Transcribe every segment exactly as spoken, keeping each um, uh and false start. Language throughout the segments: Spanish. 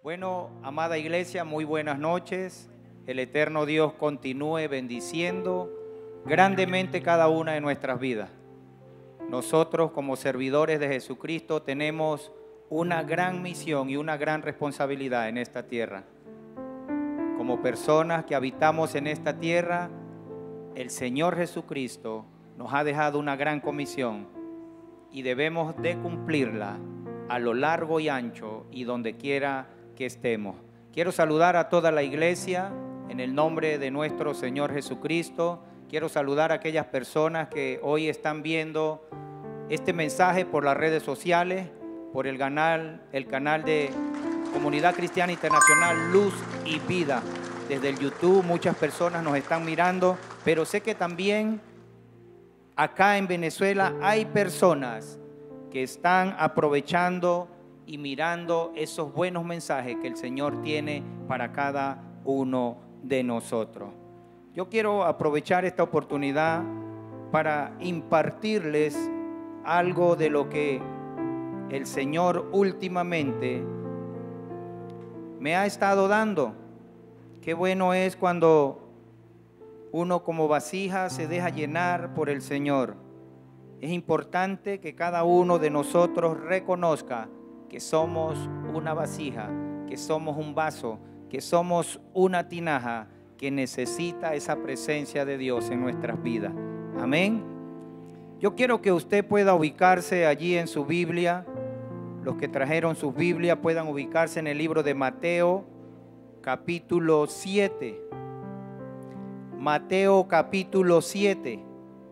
Bueno, amada iglesia, muy buenas noches. El eterno Dios continúe bendiciendo grandemente cada una de nuestras vidas. Nosotros, como servidores de Jesucristo, tenemos una gran misión y una gran responsabilidad en esta tierra. Como personas que habitamos en esta tierra, el Señor Jesucristo nos ha dejado una gran comisión y debemos de cumplirla a lo largo y ancho y donde quiera que estemos. Quiero saludar a toda la iglesia en el nombre de nuestro Señor Jesucristo. Quiero saludar a aquellas personas que hoy están viendo este mensaje por las redes sociales, por el canal, el canal de Comunidad Cristiana Internacional Luz y Vida. Desde el YouTube muchas personas nos están mirando, pero sé que también acá en Venezuela hay personas que están aprovechando y mirando esos buenos mensajes que el Señor tiene para cada uno de nosotros. Yo quiero aprovechar esta oportunidad para impartirles algo de lo que el Señor últimamente me ha estado dando. Qué bueno es cuando uno como vasija se deja llenar por el Señor. Es importante que cada uno de nosotros reconozca que somos una vasija, que somos un vaso, que somos una tinaja que necesita esa presencia de Dios en nuestras vidas. Amén. Yo quiero que usted pueda ubicarse allí en su Biblia. Los que trajeron sus Biblias puedan ubicarse en el libro de Mateo, capítulo siete. Mateo, capítulo siete.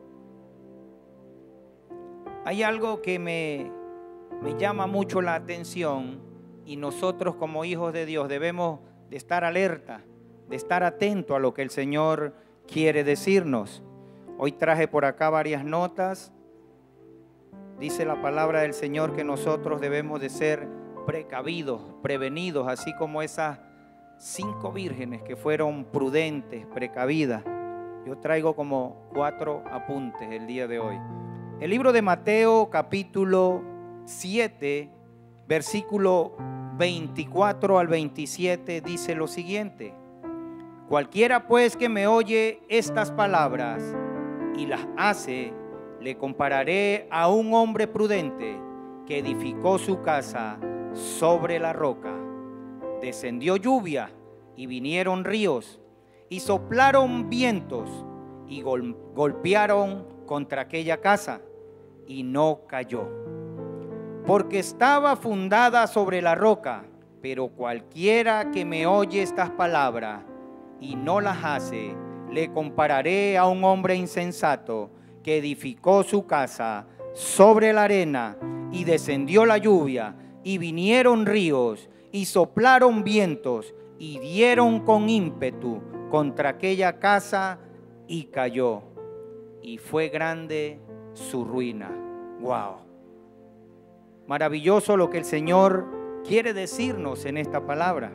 Hay algo que me, me llama mucho la atención y nosotros como hijos de Dios debemos de estar alerta, de estar atento a lo que el Señor quiere decirnos. Hoy traje por acá varias notas. Dice la palabra del Señor que nosotros debemos de ser precavidos, prevenidos, así como esas cinco vírgenes que fueron prudentes, precavidas. Yo traigo como cuatro apuntes el día de hoy. El libro de Mateo, capítulo siete, versículo veinticuatro al veintisiete, dice lo siguiente: cualquiera pues que me oye estas palabras y las hace, le compararé a un hombre prudente que edificó su casa sobre la roca. Descendió lluvia y vinieron ríos y soplaron vientos y gol- golpearon contra aquella casa y no cayó, porque estaba fundada sobre la roca. Pero cualquiera que me oye estas palabras y no las hace, le compararé a un hombre insensato que edificó su casa sobre la arena, y descendió la lluvia y vinieron ríos y soplaron vientos y dieron con ímpetu contra aquella casa y cayó, y fue grande su ruina. Wow. Maravilloso lo que el Señor quiere decirnos en esta palabra.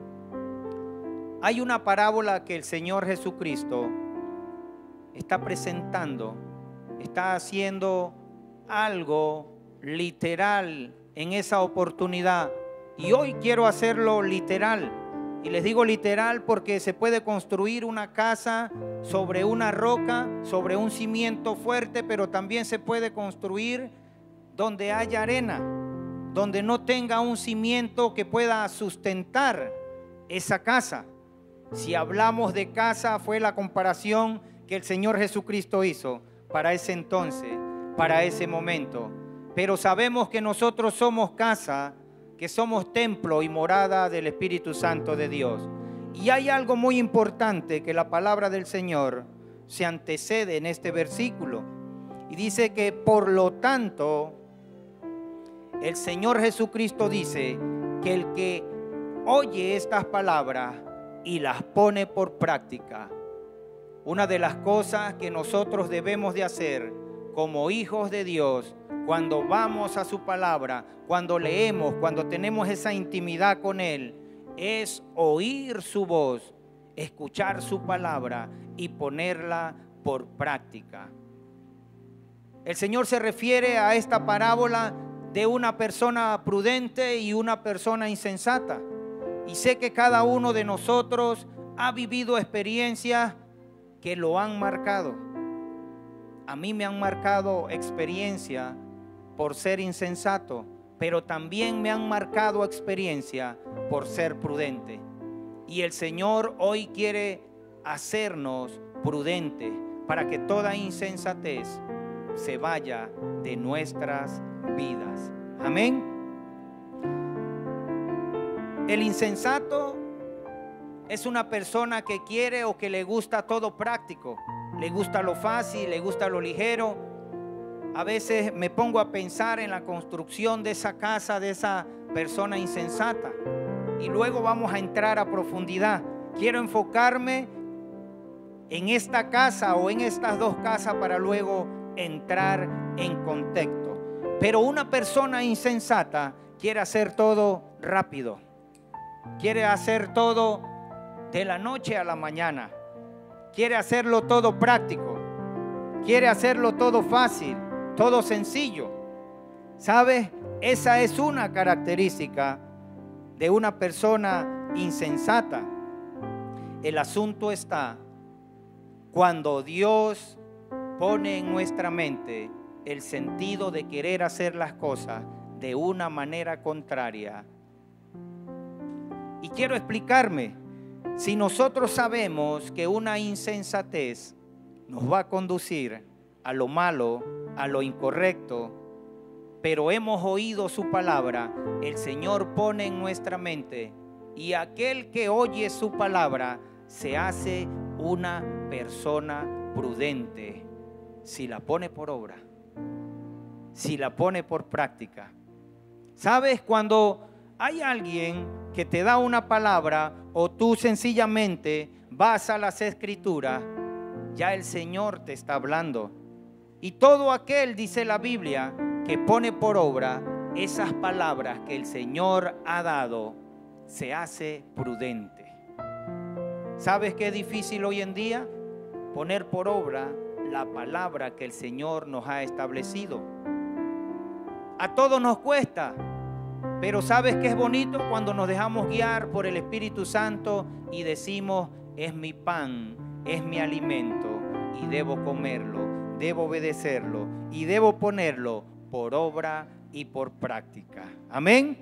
Hay una parábola que el Señor Jesucristo está presentando, está haciendo algo literal en esa oportunidad, y hoy quiero hacerlo literal. Y les digo literal porque se puede construir una casa sobre una roca, sobre un cimiento fuerte, pero también se puede construir donde haya arena, donde no tenga un cimiento que pueda sustentar esa casa. Si hablamos de casa, fue la comparación que el Señor Jesucristo hizo para ese entonces, para ese momento. Pero sabemos que nosotros somos casa, que somos templo y morada del Espíritu Santo de Dios. Y hay algo muy importante que la palabra del Señor se antecede en este versículo. Y dice que por lo tanto, el Señor Jesucristo dice que el que oye estas palabras y las pone por práctica, una de las cosas que nosotros debemos de hacer como hijos de Dios, cuando vamos a su palabra, cuando leemos, cuando tenemos esa intimidad con Él, es oír su voz, escuchar su palabra y ponerla por práctica. El Señor se refiere a esta parábola de una persona prudente y una persona insensata. Y sé que cada uno de nosotros ha vivido experiencias que lo han marcado. A mí me han marcado experiencia por ser insensato, pero también me han marcado experiencia por ser prudente. Y el Señor hoy quiere hacernos prudentes para que toda insensatez se vaya de nuestras vidas. Amén. El insensato es una persona que quiere o que le gusta todo práctico. Le gusta lo fácil, le gusta lo ligero. A veces me pongo a pensar en la construcción de esa casa, de esa persona insensata. Y luego vamos a entrar a profundidad. Quiero enfocarme en esta casa o en estas dos casas para luego entrar en contexto. Pero una persona insensata quiere hacer todo rápido. Quiere hacer todo de la noche a la mañana. Quiere hacerlo todo práctico. Quiere hacerlo todo fácil, todo sencillo. ¿Sabes? Esa es una característica de una persona insensata. El asunto está cuando Dios pone en nuestra mente el sentido de querer hacer las cosas de una manera contraria. Y quiero explicarme. Si nosotros sabemos que una insensatez nos va a conducir a lo malo, a lo incorrecto, pero hemos oído su palabra, el Señor pone en nuestra mente, y aquel que oye su palabra se hace una persona prudente si la pone por obra, si la pone por práctica. ¿Sabes? Cuando hay alguien que te da una palabra o tú sencillamente vas a las Escrituras, ya el Señor te está hablando. Y todo aquel, dice la Biblia, que pone por obra esas palabras que el Señor ha dado, se hace prudente. ¿Sabes qué es difícil hoy en día? Poner por obra la palabra que el Señor nos ha establecido. A todos nos cuesta. Pero ¿sabes qué es bonito? Cuando nos dejamos guiar por el Espíritu Santo y decimos, es mi pan, es mi alimento y debo comerlo, debo obedecerlo y debo ponerlo por obra y por práctica. Amén.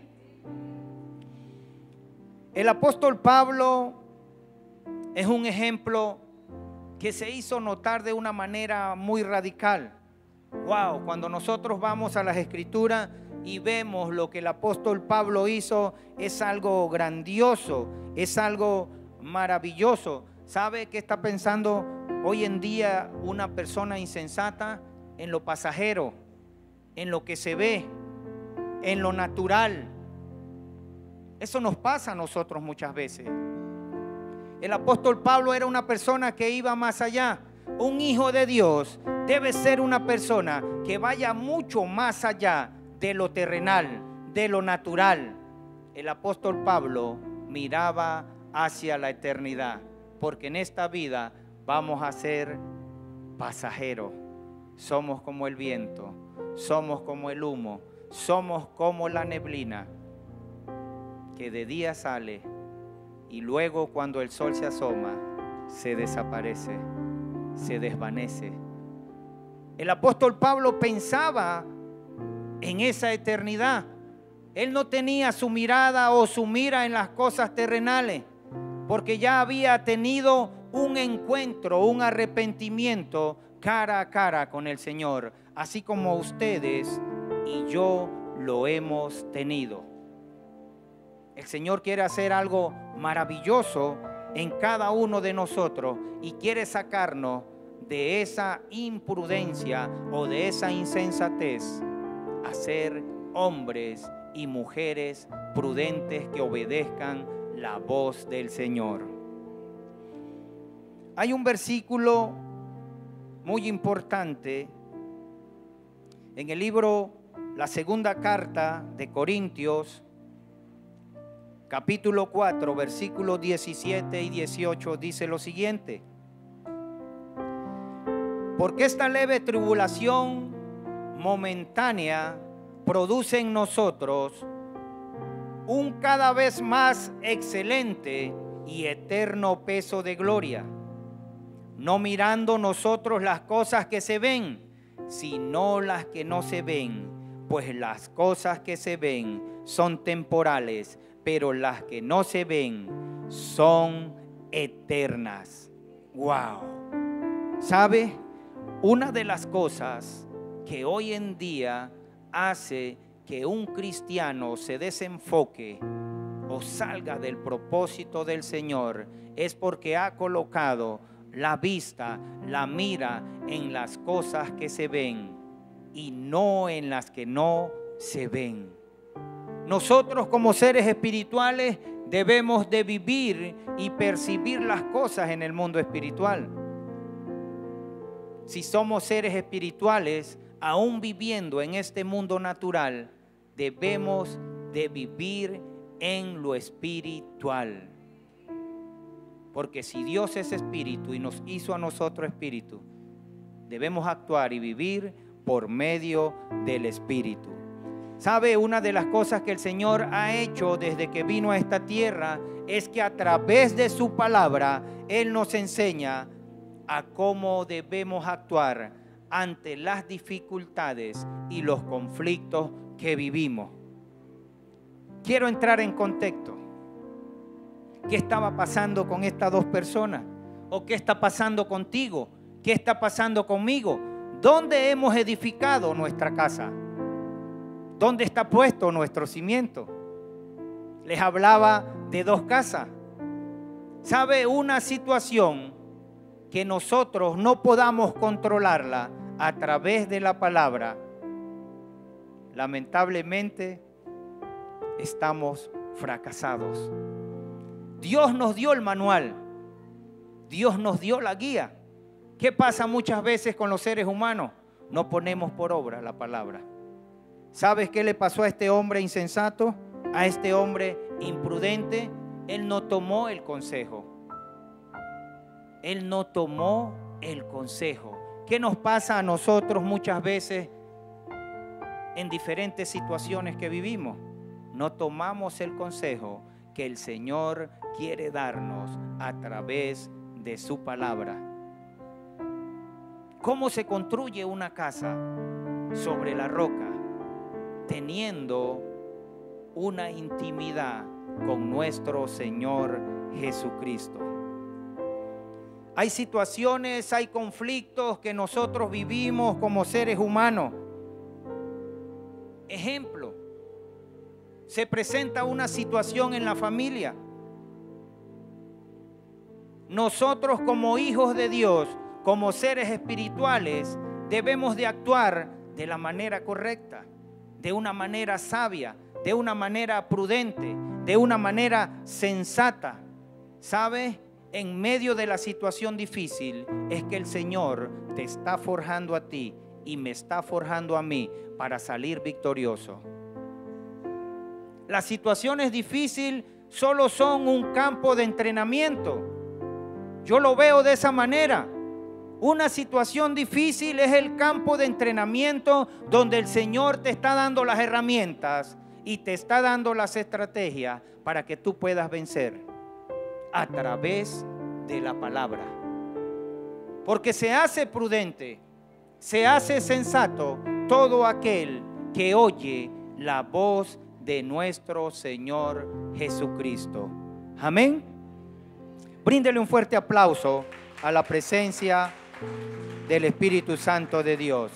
El apóstol Pablo es un ejemplo que se hizo notar de una manera muy radical. Wow, cuando nosotros vamos a las Escrituras y vemos lo que el apóstol Pablo hizo, es algo grandioso, es algo maravilloso. ¿Sabe qué está pensando hoy en día una persona insensata? En lo pasajero, en lo que se ve, en lo natural. Eso nos pasa a nosotros muchas veces. El apóstol Pablo era una persona que iba más allá. Un hijo de Dios debe ser una persona que vaya mucho más allá de lo terrenal, de lo natural. El apóstol Pablo miraba hacia la eternidad, porque en esta vida vamos a ser pasajeros. Somos como el viento, somos como el humo, somos como la neblina que de día sale y luego cuando el sol se asoma se desaparece, se desvanece. El apóstol Pablo pensaba en esa eternidad. Él no tenía su mirada o su mira en las cosas terrenales, porque ya había tenido un encuentro, un arrepentimiento cara a cara con el Señor, así como ustedes y yo lo hemos tenido. El Señor quiere hacer algo maravilloso en cada uno de nosotros y quiere sacarnos de esa imprudencia o de esa insensatez a ser hombres y mujeres prudentes que obedezcan la voz del Señor. Hay un versículo muy importante en el libro, la segunda carta de Corintios, capítulo cuatro, versículos diecisiete y dieciocho, dice lo siguiente: porque esta leve tribulación momentánea produce en nosotros un cada vez más excelente y eterno peso de gloria, no mirando nosotros las cosas que se ven, sino las que no se ven, pues las cosas que se ven son temporales, pero las que no se ven son eternas. Wow. ¿Sabe? Una de las cosas que hoy en día hace que un cristiano se desenfoque o salga del propósito del Señor es porque ha colocado la vista, la mira en las cosas que se ven y no en las que no se ven. Nosotros como seres espirituales debemos de vivir y percibir las cosas en el mundo espiritual. Si somos seres espirituales, aún viviendo en este mundo natural, debemos de vivir en lo espiritual. Porque si Dios es espíritu y nos hizo a nosotros espíritu, debemos actuar y vivir por medio del espíritu. ¿Sabe? Una de las cosas que el Señor ha hecho desde que vino a esta tierra es que a través de su palabra Él nos enseña a cómo debemos actuar ante las dificultades y los conflictos que vivimos. Quiero entrar en contexto. ¿Qué estaba pasando con estas dos personas? ¿O qué está pasando contigo? ¿Qué está pasando conmigo? ¿Dónde hemos edificado nuestra casa? ¿Dónde está puesto nuestro cimiento? Les hablaba de dos casas. ¿Sabe? Una situación que nosotros no podamos controlarla a través de la palabra, lamentablemente estamos fracasados. Dios nos dio el manual, Dios nos dio la guía. ¿Qué pasa muchas veces con los seres humanos? No ponemos por obra la palabra. ¿Sabes qué le pasó a este hombre insensato? A este hombre imprudente. Él no tomó el consejo. Él no tomó el consejo. ¿Qué nos pasa a nosotros muchas veces en diferentes situaciones que vivimos? No tomamos el consejo que el Señor quiere darnos a través de su palabra. ¿Cómo se construye una casa sobre la roca? Teniendo una intimidad con nuestro Señor Jesucristo. Hay situaciones, hay conflictos que nosotros vivimos como seres humanos. Ejemplo, se presenta una situación en la familia. Nosotros como hijos de Dios, como seres espirituales, debemos de actuar de la manera correcta, de una manera sabia, de una manera prudente, de una manera sensata. ¿Sabes? En medio de la situación difícil es que el Señor te está forjando a ti y me está forjando a mí para salir victorioso. Las situaciones difíciles solo son un campo de entrenamiento. Yo lo veo de esa manera. Una situación difícil es el campo de entrenamiento donde el Señor te está dando las herramientas y te está dando las estrategias para que tú puedas vencer a través de la palabra. Porque se hace prudente, se hace sensato todo aquel que oye la voz de nuestro Señor Jesucristo. Amén. Bríndele un fuerte aplauso a la presencia del Espíritu Santo de Dios.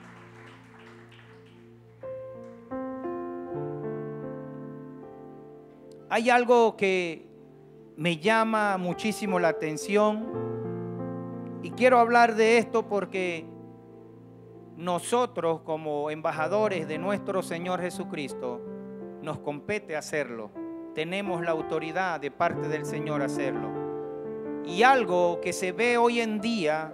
Hay algo que me llama muchísimo la atención y quiero hablar de esto porque nosotros como embajadores de nuestro Señor Jesucristo nos compete hacerlo. Tenemos la autoridad de parte del Señor hacerlo. Y algo que se ve hoy en día,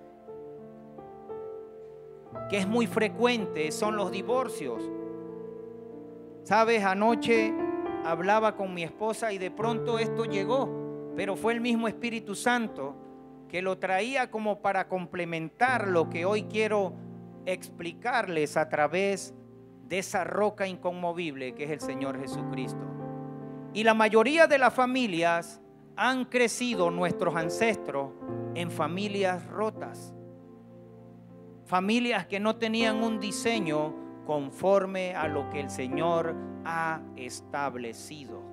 que es muy frecuente, son los divorcios. Sabes, anoche hablaba con mi esposa y de pronto esto llegó, pero fue el mismo Espíritu Santo que lo traía como para complementar lo que hoy quiero explicarles a través de esa roca inconmovible que es el Señor Jesucristo. Y la mayoría de las familias han crecido, nuestros ancestros, en familias rotas. Familias que no tenían un diseño conforme a lo que el Señor ha establecido.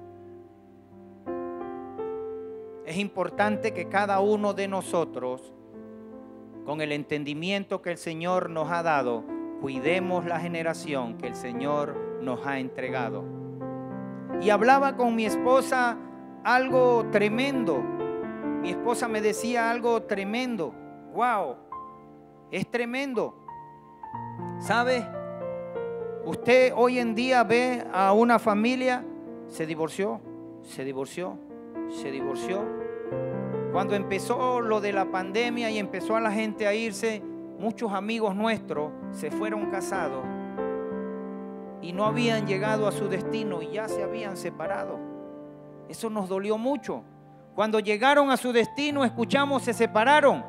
Es importante que cada uno de nosotros, con el entendimiento que el Señor nos ha dado, cuidemos la generación que el Señor nos ha entregado. Y hablaba con mi esposa algo tremendo. Mi esposa me decía algo tremendo. Wow, es tremendo. ¿Sabe? Usted hoy en día ve a una familia, se divorció, se divorció, se divorció. Cuando empezó lo de la pandemia y empezó a la gente a irse, muchos amigos nuestros se fueron casados y no habían llegado a su destino y ya se habían separado. Eso nos dolió mucho. Cuando llegaron a su destino, escuchamos, se separaron.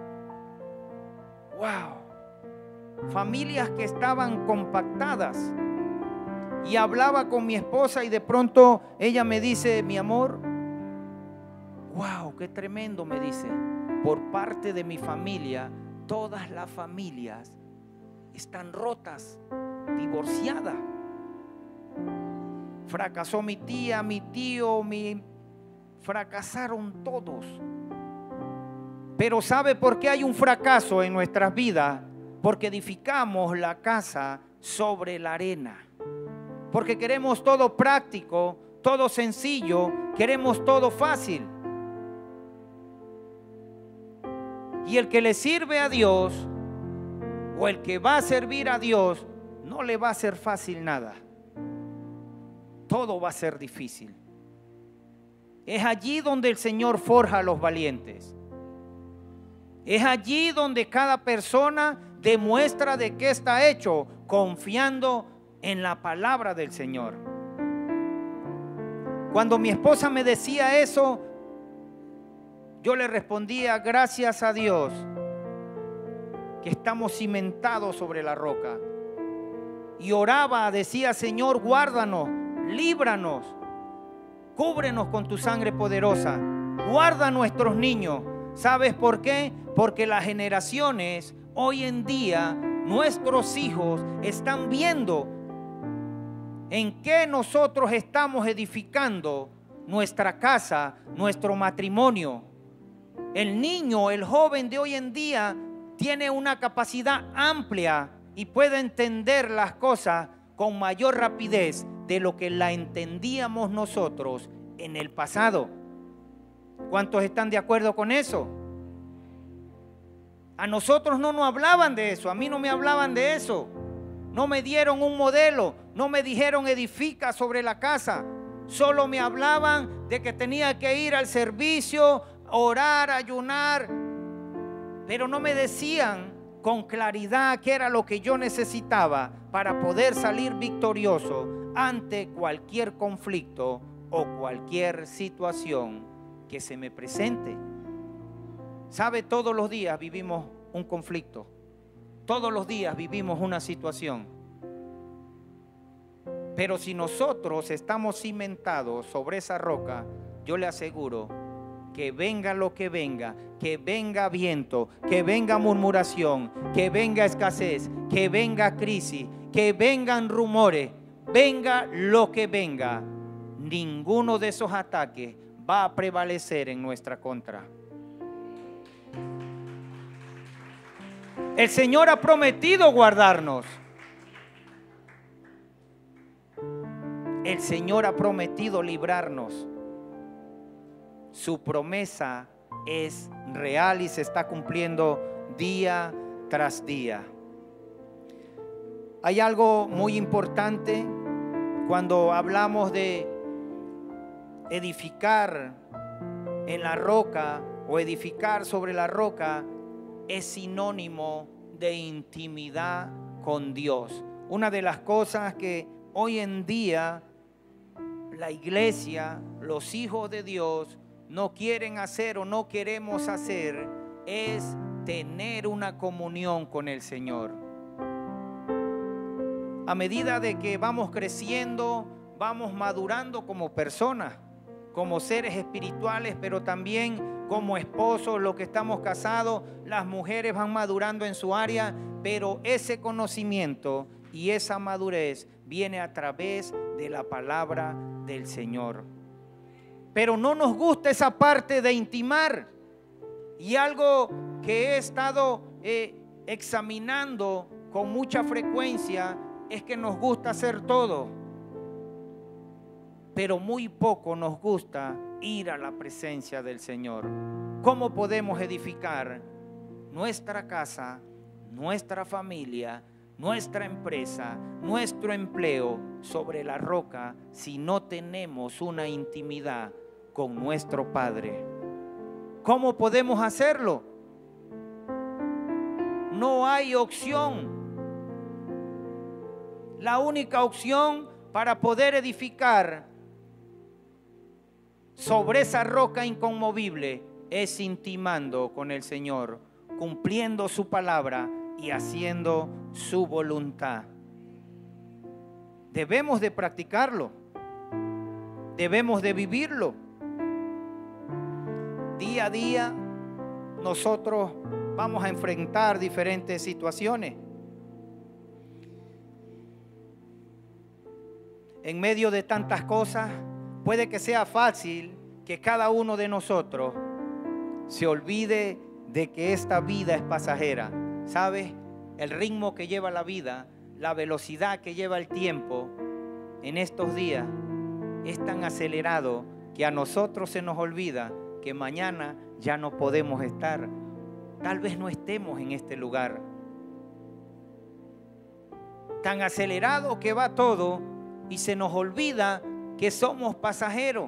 Wow. Familias que estaban compactadas. Y hablaba con mi esposa y de pronto ella me dice, mi amor, wow, qué tremendo, me dice. Por parte de mi familia, todas las familias están rotas, divorciada. Fracasó mi tía, mi tío, mi... fracasaron todos. Pero ¿sabe por qué hay un fracaso en nuestras vidas? Porque edificamos la casa sobre la arena. Porque queremos todo práctico, todo sencillo, queremos todo fácil. Y el que le sirve a Dios, o el que va a servir a Dios, no le va a ser fácil nada. Todo va a ser difícil. Es allí donde el Señor forja a los valientes. Es allí donde cada persona demuestra de qué está hecho, confiando en la palabra del Señor. Cuando mi esposa me decía eso, yo le respondía, gracias a Dios que estamos cimentados sobre la roca. Y oraba, decía, Señor, guárdanos, líbranos, cúbrenos con tu sangre poderosa, guarda a nuestros niños. ¿Sabes por qué? Porque las generaciones hoy en día, nuestros hijos están viendo en qué nosotros estamos edificando nuestra casa, nuestro matrimonio. El niño, el joven de hoy en día tiene una capacidad amplia y puede entender las cosas con mayor rapidez de lo que la entendíamos nosotros en el pasado. ¿Cuántos están de acuerdo con eso? A nosotros no nos hablaban de eso, a mí no me hablaban de eso. No me dieron un modelo, no me dijeron edifica sobre la casa. Solo me hablaban de que tenía que ir al servicio, orar, ayunar, pero no me decían con claridad qué era lo que yo necesitaba para poder salir victorioso ante cualquier conflicto o cualquier situación que se me presente. ¿Sabe? Todos los días vivimos un conflicto, todos los días vivimos una situación, pero si nosotros estamos cimentados sobre esa roca, yo le aseguro que venga lo que venga, que venga viento, que venga murmuración, que venga escasez, que venga crisis, que vengan rumores, venga lo que venga, ninguno de esos ataques va a prevalecer en nuestra contra. El Señor ha prometido guardarnos. El Señor ha prometido librarnos. Su promesa es real y se está cumpliendo día tras día. Hay algo muy importante cuando hablamos de edificar en la roca o edificar sobre la roca. Es sinónimo de intimidad con Dios. Una de las cosas que hoy en día la iglesia, los hijos de Dios, no quieren hacer o no queremos hacer es tener una comunión con el Señor. A medida de que vamos creciendo, vamos madurando como personas, como seres espirituales, pero también como esposos, los que estamos casados, las mujeres van madurando en su área, pero ese conocimiento y esa madurez viene a través de la palabra del Señor. Pero no nos gusta esa parte de intimar. Y algo que he estado eh, examinando con mucha frecuencia es que nos gusta hacer todo, pero muy poco nos gusta ir a la presencia del Señor. ¿Cómo podemos edificar nuestra casa, nuestra familia, nuestra empresa, nuestro empleo sobre la roca si no tenemos una intimidad con nuestro Padre? ¿Cómo podemos hacerlo? No hay opción. La única opción para poder edificar sobre esa roca inconmovible es intimando con el Señor, cumpliendo su palabra y haciendo su voluntad. Debemos de practicarlo, debemos de vivirlo. Día a día nosotros vamos a enfrentar diferentes situaciones. En medio de tantas cosas, puede que sea fácil que cada uno de nosotros se olvide de que esta vida es pasajera. ¿Sabes? El ritmo que lleva la vida, la velocidad que lleva el tiempo en estos días es tan acelerado que a nosotros se nos olvida que mañana ya no podemos estar. Tal vez no estemos en este lugar. Tan acelerado que va todo y se nos olvida que somos pasajeros.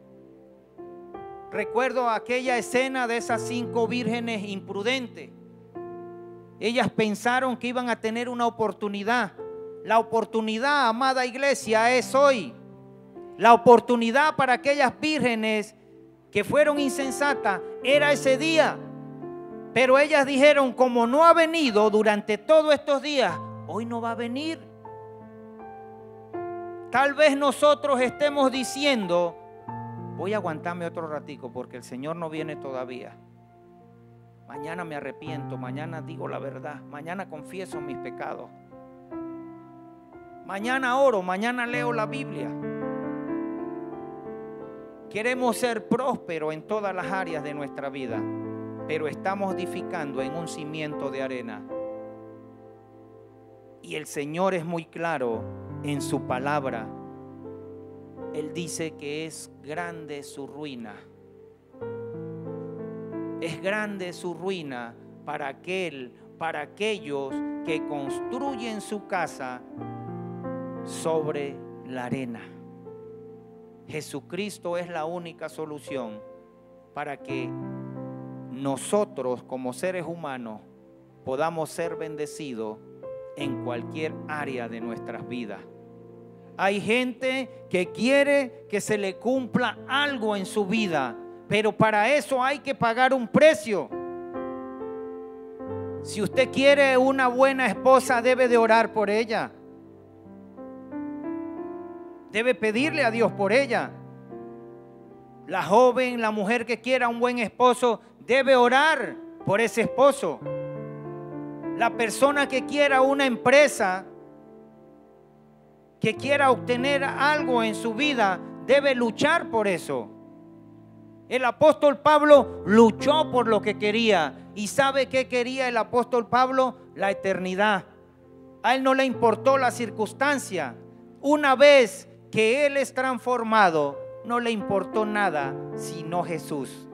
Recuerdo aquella escena de esas cinco vírgenes imprudentes. Ellas pensaron que iban a tener una oportunidad. La oportunidad, amada iglesia, es hoy. La oportunidad para aquellas vírgenes que fueron insensatas era ese día. Pero ellas dijeron, como no ha venido durante todos estos días, hoy no va a venir. Tal vez nosotros estemos diciendo, voy a aguantarme otro ratico porque el Señor no viene todavía. Mañana me arrepiento, mañana digo la verdad, mañana confieso mis pecados. Mañana oro, mañana leo la Biblia. Queremos ser prósperos en todas las áreas de nuestra vida, pero estamos edificando en un cimiento de arena. Y el Señor es muy claro en su palabra. Él dice que es grande su ruina. Es grande su ruina para aquel, para aquellos que construyen su casa sobre la arena. Jesucristo es la única solución para que nosotros como seres humanos podamos ser bendecidos en cualquier área de nuestras vidas. Hay gente que quiere que se le cumpla algo en su vida, pero para eso hay que pagar un precio. Si usted quiere una buena esposa, debe de orar por ella. Debe pedirle a Dios por ella. La joven, la mujer que quiera un buen esposo, debe orar por ese esposo. La persona que quiera una empresa, que quiera obtener algo en su vida, debe luchar por eso. El apóstol Pablo luchó por lo que quería. ¿Y sabe qué quería el apóstol Pablo? La eternidad. A él no le importó la circunstancia. Una vez que él es transformado, no le importó nada sino Jesús.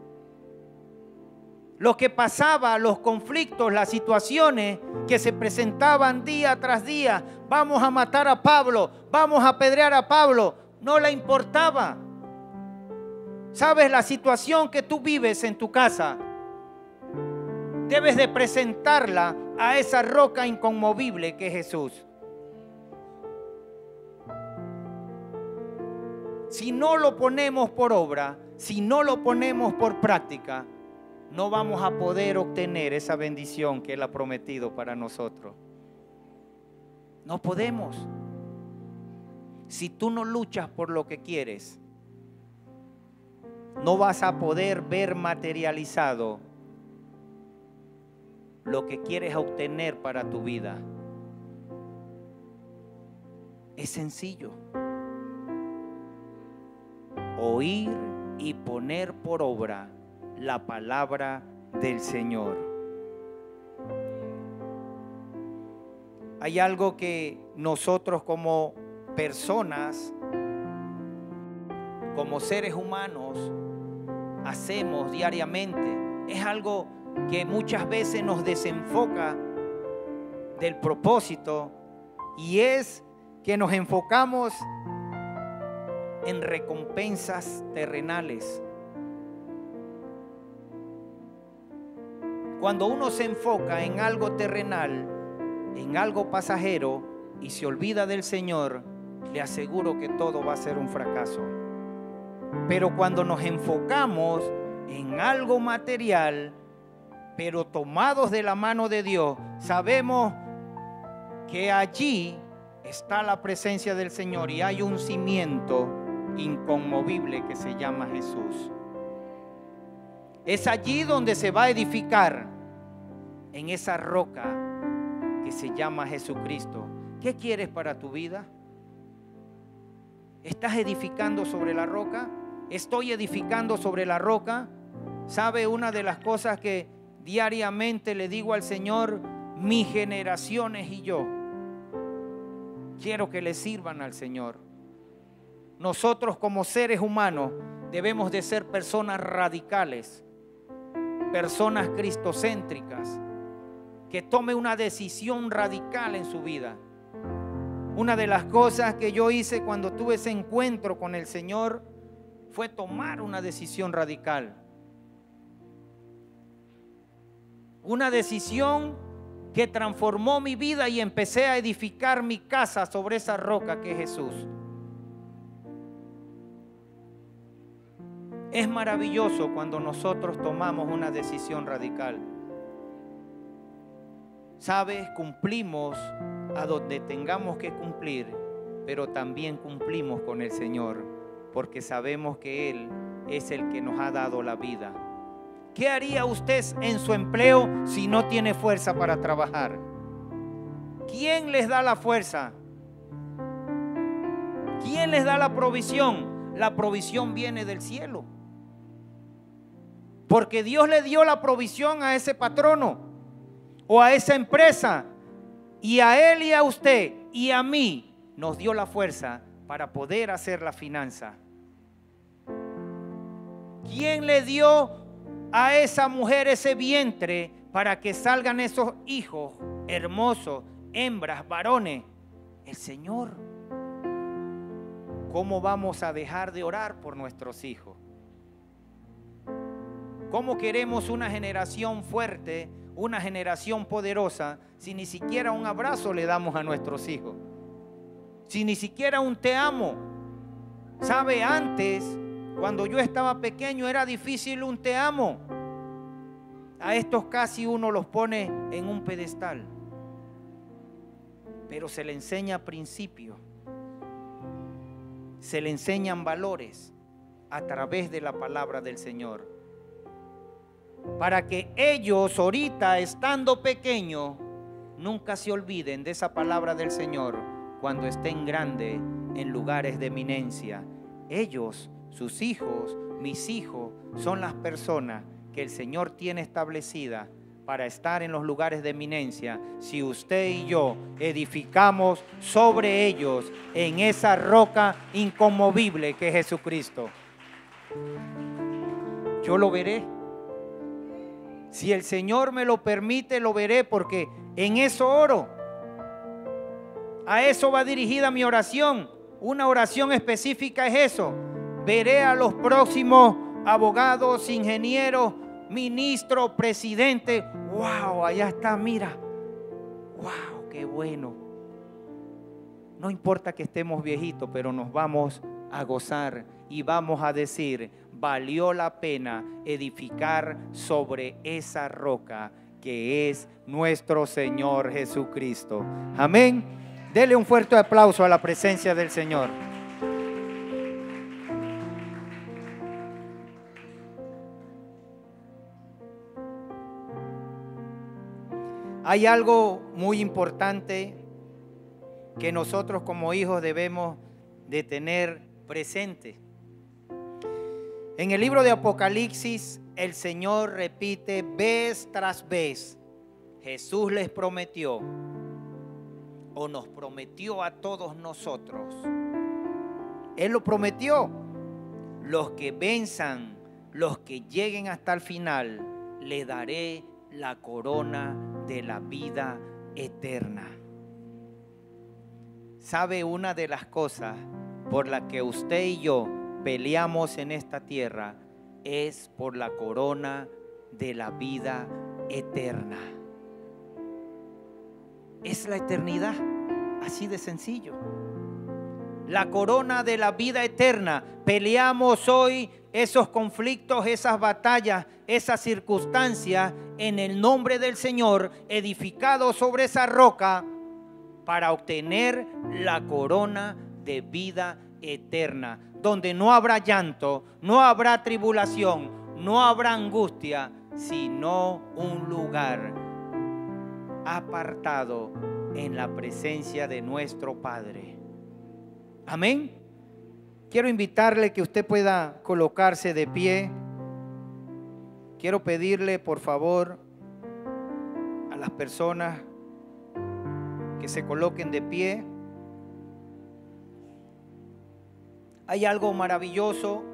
Lo que pasaba, los conflictos, las situaciones que se presentaban día tras día, vamos a matar a Pablo, vamos a apedrear a Pablo, no le importaba. ¿Sabes la situación que tú vives en tu casa? Debes de presentarla a esa roca inconmovible que es Jesús. Si no lo ponemos por obra, si no lo ponemos por práctica, no vamos a poder obtener esa bendición que Él ha prometido para nosotros. No podemos. si tú no luchas por lo que quieres, no vas a poder ver materializado lo que quieres obtener para tu vida. Es sencillo. Oír y poner por obra la palabra del Señor. Hay algo que nosotros como personas, como seres humanos, hacemos diariamente. Es algo que muchas veces nos desenfoca del propósito, y es que nos enfocamos en recompensas terrenales. Cuando uno se enfoca en algo terrenal, en algo pasajero, y se olvida del Señor, le aseguro que todo va a ser un fracaso. Pero cuando nos enfocamos en algo material, pero tomados de la mano de Dios, sabemos que allí está la presencia del Señor y hay un cimiento inconmovible que se llama Jesús. Es allí donde se va a edificar, en esa roca que se llama Jesucristo. ¿Qué quieres para tu vida? ¿Estás edificando sobre la roca? ¿Estoy edificando sobre la roca? ¿Sabe una de las cosas que diariamente le digo al Señor? Mis generaciones y yo quiero que le sirvan al Señor. Nosotros como seres humanos debemos de ser personas radicales, personas cristocéntricas, que tome una decisión radical en su vida. Una de las cosas que yo hice cuando tuve ese encuentro con el Señor fue tomar una decisión radical. Una decisión que transformó mi vida y empecé a edificar mi casa sobre esa roca que es Jesús. Es maravilloso cuando nosotros tomamos una decisión radical. Sabes, cumplimos a donde tengamos que cumplir, pero también cumplimos con el Señor, porque sabemos que Él es el que nos ha dado la vida. ¿Qué haría usted en su empleo si no tiene fuerza para trabajar? ¿Quién les da la fuerza? ¿Quién les da la provisión? La provisión viene del cielo, porque Dios le dio la provisión a ese patrono o a esa empresa, y a él y a usted y a mí nos dio la fuerza para poder hacer la finanza. ¿Quién le dio a esa mujer ese vientre para que salgan esos hijos hermosos, hembras, varones? El Señor. ¿Cómo vamos a dejar de orar por nuestros hijos? ¿Cómo queremos una generación fuerte, una generación poderosa, si ni siquiera un abrazo le damos a nuestros hijos? Si ni siquiera un te amo. ¿Sabe? Antes, cuando yo estaba pequeño, era difícil un te amo. A estos casi uno los pone en un pedestal, pero se le enseña principios, se le enseñan valores a través de la palabra del Señor, para que ellos ahorita, estando pequeños, nunca se olviden de esa palabra del Señor cuando estén grandes en lugares de eminencia. Ellos, sus hijos, mis hijos, son las personas que el Señor tiene establecida para estar en los lugares de eminencia, si usted y yo edificamos sobre ellos en esa roca inconmovible que es Jesucristo. Yo lo veré. Si el Señor me lo permite, lo veré, porque en eso oro. A eso va dirigida mi oración. Una oración específica es eso. Veré a los próximos abogados, ingenieros, ministros, presidentes. ¡Wow! Allá está, mira. ¡Wow! ¡Qué bueno! No importa que estemos viejitos, pero nos vamos a gozar y vamos a decir: valió la pena edificar sobre esa roca que es nuestro Señor Jesucristo. Amén. Dele un fuerte aplauso a la presencia del Señor. Hay algo muy importante que nosotros como hijos debemos de tener presente. En el libro de Apocalipsis, el Señor repite vez tras vez, Jesús les prometió, o nos prometió a todos nosotros. Él lo prometió. Los que venzan, los que lleguen hasta el final, le daré la corona de la vida eterna. ¿Sabe una de las cosas por las que usted y yo peleamos en esta tierra? Es por la corona de la vida eterna. Es la eternidad, así de sencillo. La corona de la vida eterna. Peleamos hoy esos conflictos, esas batallas, esas circunstancias en el nombre del Señor, edificados sobre esa roca para obtener la corona de vida eterna, donde no habrá llanto, no habrá tribulación, no habrá angustia, sino un lugar apartado en la presencia de nuestro Padre. Amén. Quiero invitarle que usted pueda colocarse de pie. Quiero pedirle, por favor, a las personas que se coloquen de pie. Hay algo maravilloso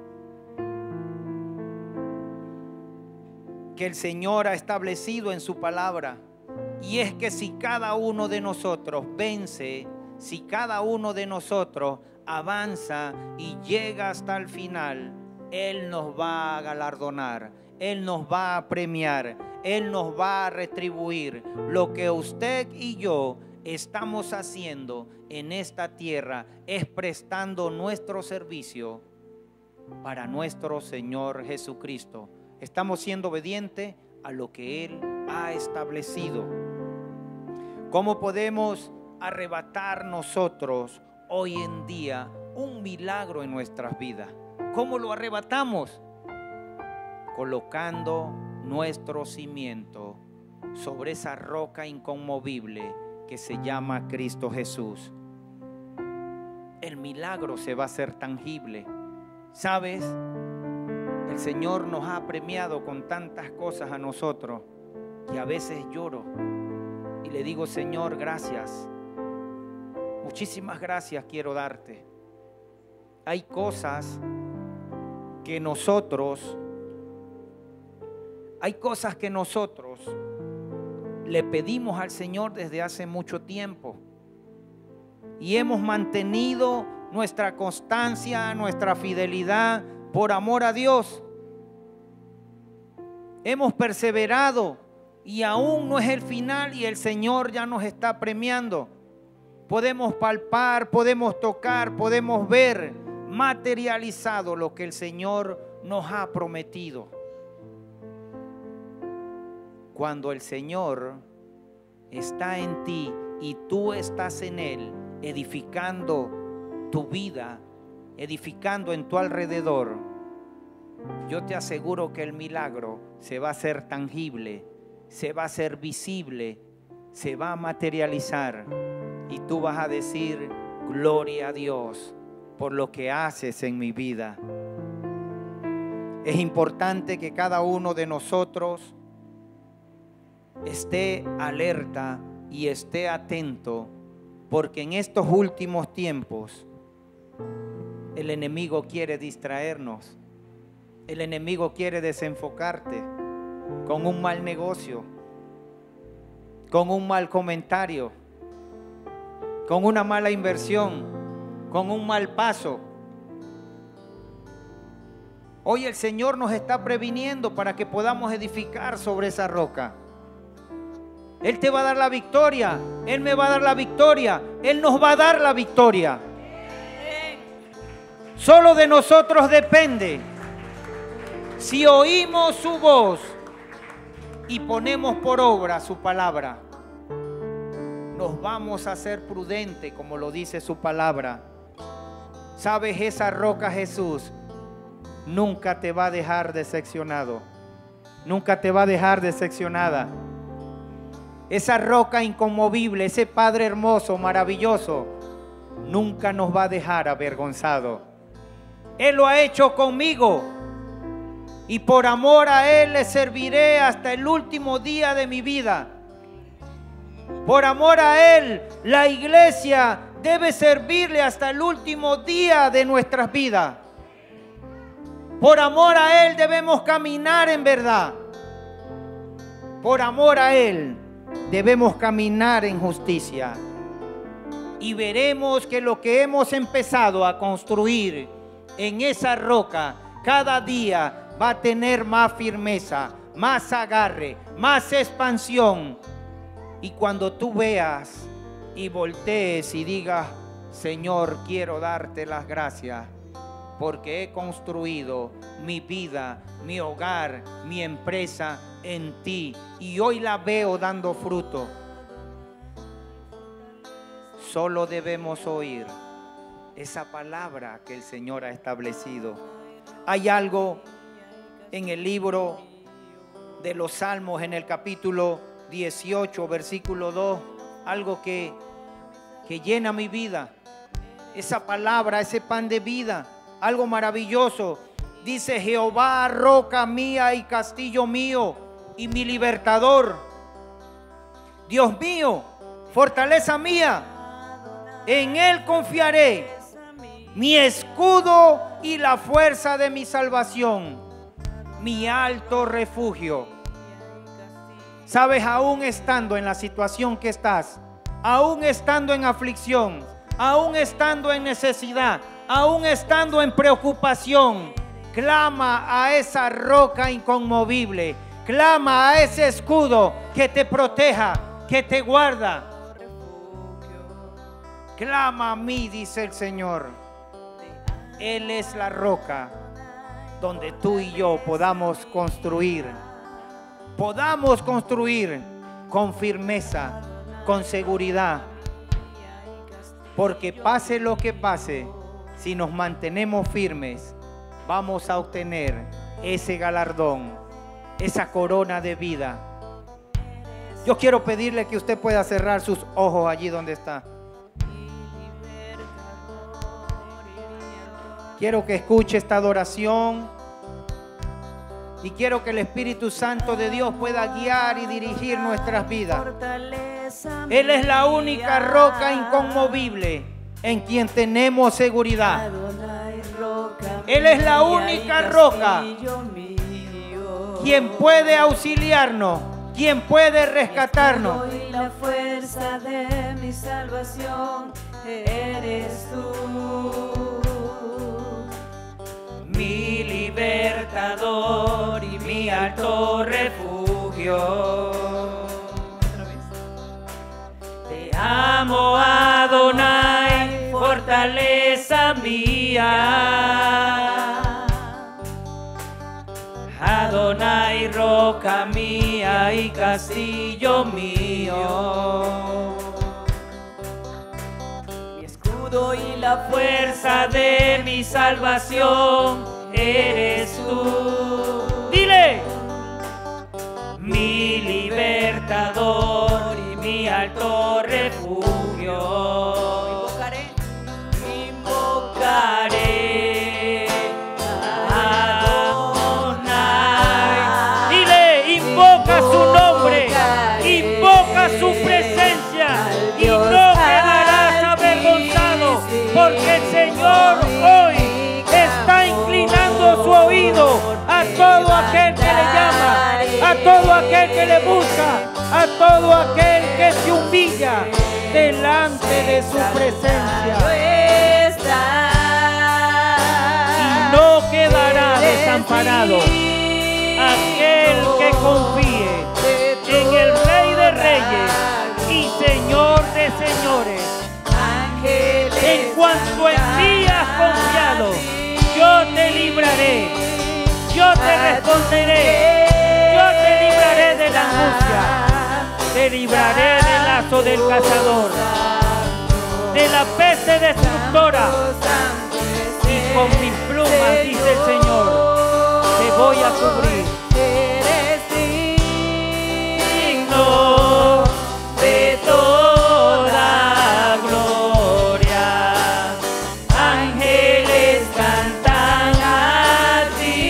que el Señor ha establecido en su palabra, y es que si cada uno de nosotros vence, si cada uno de nosotros avanza y llega hasta el final, Él nos va a galardonar, Él nos va a premiar, Él nos va a retribuir lo que usted y yo estamos haciendo en esta tierra, es prestando nuestro servicio para nuestro Señor Jesucristo. Estamos siendo obedientes a lo que Él ha establecido. ¿Cómo podemos arrebatar nosotros hoy en día un milagro en nuestras vidas? ¿Cómo lo arrebatamos? Colocando nuestro cimiento sobre esa roca inconmovible que se llama Cristo Jesús. El milagro se va a hacer tangible. ¿Sabes? El Señor nos ha premiado con tantas cosas a nosotros que a veces lloro y le digo, Señor, gracias. Muchísimas gracias quiero darte. Hay cosas que nosotros, hay cosas que nosotros le pedimos al Señor desde hace mucho tiempo y hemos mantenido nuestra constancia, nuestra fidelidad por amor a Dios. Hemos perseverado y aún no es el final y el Señor ya nos está premiando. Podemos palpar, podemos tocar, podemos ver materializado lo que el Señor nos ha prometido. Cuando el Señor está en ti y tú estás en Él, edificando tu vida, edificando en tu alrededor, yo te aseguro que el milagro se va a hacer tangible, se va a hacer visible, se va a materializar y tú vas a decir, gloria a Dios por lo que haces en mi vida. Es importante que cada uno de nosotros esté alerta y esté atento, porque en estos últimos tiempos el enemigo quiere distraernos, el enemigo quiere desenfocarte con un mal negocio, con un mal comentario, con una mala inversión, con un mal paso. Hoy el Señor nos está previniendo para que podamos edificar sobre esa roca. Él te va a dar la victoria, Él me va a dar la victoria, Él nos va a dar la victoria. Solo de nosotros depende si oímos su voz y ponemos por obra su palabra. nos vamos a ser prudentes, como lo dice su palabra. ¿Sabes? Esa roca, Jesús, nunca te va a dejar decepcionado. Nunca te va a dejar decepcionada. Esa roca inconmovible, ese Padre hermoso, maravilloso, nunca nos va a dejar avergonzado. Él lo ha hecho conmigo. Y por amor a Él le serviré hasta el último día de mi vida. Por amor a Él, la iglesia debe servirle hasta el último día de nuestras vidas. Por amor a Él debemos caminar en verdad. Por amor a Él debemos caminar en justicia. Y veremos que lo que hemos empezado a construir en esa roca, cada día va a tener más firmeza, más agarre, más expansión. Y cuando tú veas y voltees y digas: Señor, quiero darte las gracias porque he construido mi vida, mi hogar, mi empresa en ti, y hoy la veo dando fruto. Solo debemos oír esa palabra que el Señor ha establecido. Hay algo en el libro de los Salmos, en el capítulo dieciocho, versículo dos, algo que, que llena mi vida. Esa palabra, ese pan de vida, algo maravilloso. Dice: Jehová, roca mía y castillo mío y mi libertador. Dios mío, fortaleza mía, en Él confiaré, mi escudo y la fuerza de mi salvación, mi alto refugio. Sabes, aún estando en la situación que estás, aún estando en aflicción, aún estando en necesidad, aún estando en preocupación, clama a esa roca inconmovible, clama a ese escudo que te proteja, que te guarda. Clama a mí, dice el Señor. Él es la roca donde tú y yo podamos construir, podamos construir con firmeza, con seguridad, porque pase lo que pase, si nos mantenemos firmes, vamos a obtener ese galardón, esa corona de vida. Yo quiero pedirle que usted pueda cerrar sus ojos allí donde está. Quiero que escuche esta adoración y quiero que el Espíritu Santo de Dios pueda guiar y dirigir nuestras vidas. Él es la única roca inconmovible en quien tenemos seguridad. Él es la única roca quien puede auxiliarnos, quien puede rescatarnos. Y la fuerza de mi salvación eres tú. Mi libertador y mi alto refugio. Te amo, Adonai, fortaleza mía. Adonai, roca mía y castillo mío. Y la fuerza de mi salvación eres tú. Dile: mi libertador y mi alto refugio. Invocaré, invocaré a Adonai. Dile: invoca su nombre, invoca su presencia y no quedarás avergonzado. Porque el Señor hoy está inclinando su oído a todo aquel que le llama, a todo aquel que le busca, a todo aquel que se humilla delante de su presencia. Y no quedará desamparado aquel que confíe en el Rey de Reyes y Señor de Señores. En cuanto en mí has confiado, yo te libraré, yo te responderé, yo te libraré de la angustia, Te libraré del lazo del cazador, de la peste destructora. Y con mis plumas, dice el Señor, te voy a cubrir. Eres digno De toda gloria, ángeles cantan a ti,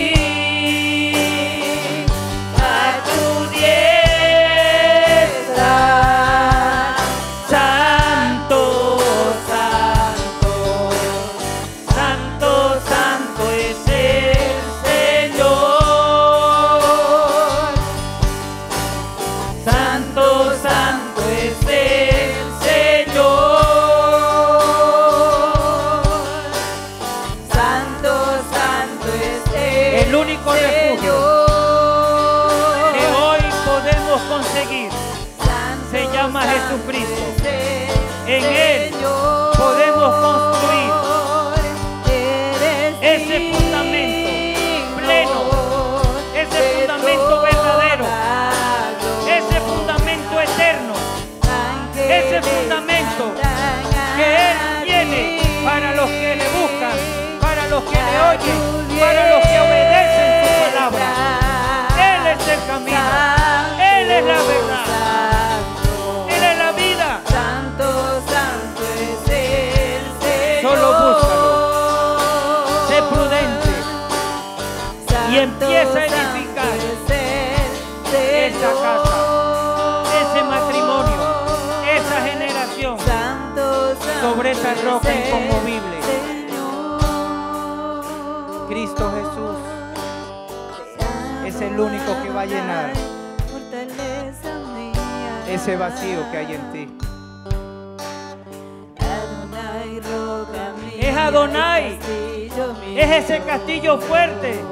a tu diestra, santo, santo, santo, santo es el Señor. Santo, santo es el Señor. Santo, santo es el El único refugio que hoy podemos conseguir se llama Jesucristo. En Él podemos construir ese fundamento pleno, ese fundamento verdadero, ese fundamento eterno, ese fundamento que Él tiene para los que le buscan, para los que le oyen, para los que obedecen su palabra. Él es el camino, Él es la verdad, Él es la vida. Santo, santo es el Señor. Solo búscalo. Sé prudente y empieza a edificar esa casa, ese matrimonio, esa generación sobre esa roca inconmovible. Cristo Jesús es el único que va a llenar ese vacío que hay en ti. Es Adonai, es ese castillo fuerte,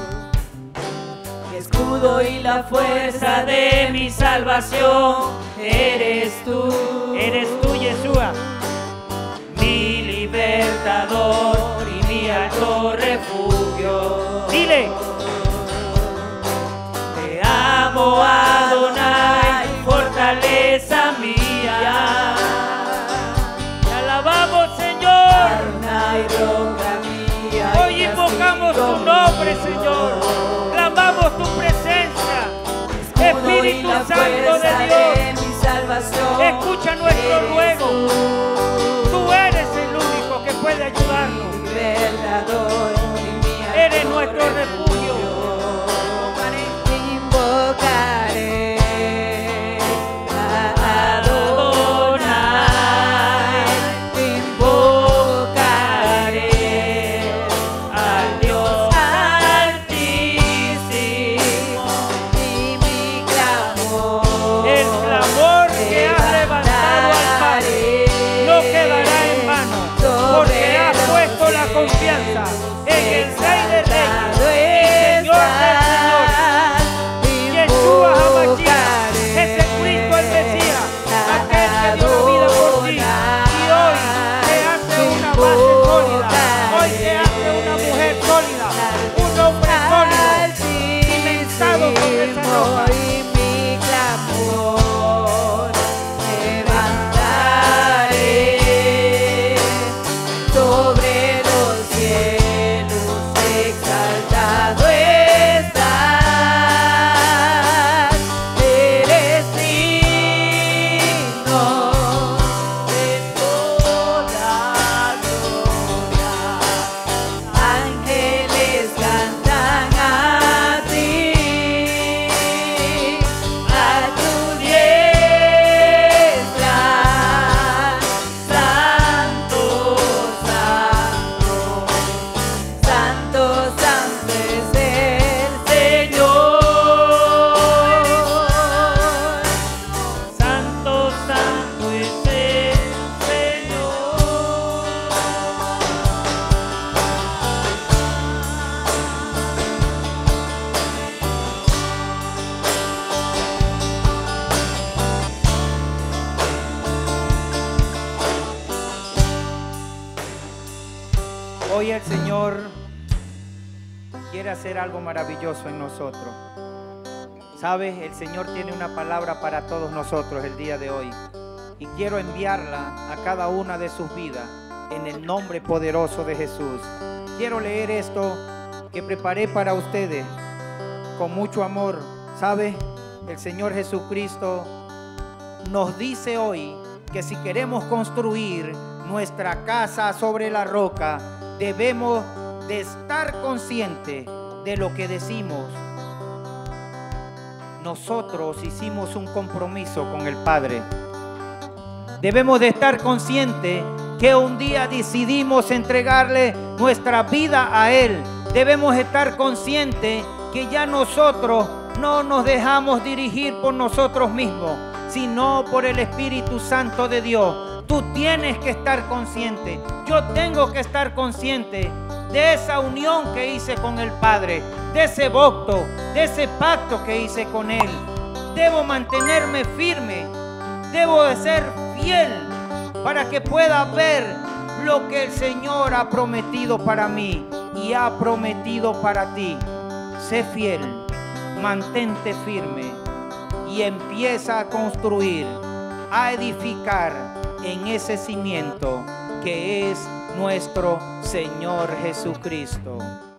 escudo y la fuerza de mi salvación. Eres tú, eres tú, Yeshua, mi libertador y mi alto refugio. dile, Te amo, Adonai, fortaleza mía. te alabamos, Señor. Adonai, roca mía. Hoy invocamos tu nombre, Señor. Clamamos tu presencia. Espíritu Santo de Dios, escucha nuestro ruego. Tú eres el único que puede ayudarnos. Eres nuestro refugio. Invocaré a Adonai, invocaré al Dios altísimo y mi clamor. El clamor que has levantado al Padre no quedará en vano, porque has puesto la confianza en el Rey de Reyes y Señor del Señor. Yeshua HaMashiach, Jesucristo el Mesías, aquel que dio la vida por ti, y hoy te hace una base sólida, hoy te hace una mujer sólida, un hombre sólido, cimentado sobre esa roca. Y mi clamor levantaré sobre los cielos, exaltado estás. Eres digno de toda gloria. Ángeles cantan a ti, a tu diestra. Santo, santo, santo, santo es el Señor. Santo, santo es el Señor. Hoy el Señor quiere hacer algo maravilloso en nosotros. Sabes, el Señor tiene una palabra para todos nosotros el día de hoy. Y quiero enviarla a cada una de sus vidas en el nombre poderoso de Jesús. Quiero leer esto que preparé para ustedes con mucho amor. ¿Sabe? El Señor Jesucristo nos dice hoy que si queremos construir nuestra casa sobre la roca, debemos de estar conscientes de lo que decimos. Nosotros hicimos un compromiso con el Padre. Debemos de estar conscientes que un día decidimos entregarle nuestra vida a Él. Debemos estar conscientes que ya nosotros no nos dejamos dirigir por nosotros mismos, sino por el Espíritu Santo de Dios. Tú tienes que estar consciente. Yo tengo que estar consciente de esa unión que hice con el Padre, de ese voto, de ese pacto que hice con Él. Debo mantenerme firme, debo de ser fiel para que pueda ver lo que el Señor ha prometido para mí y ha prometido para ti. Sé fiel, mantente firme y empieza a construir, a edificar en ese cimiento que es nuestro Señor Jesucristo.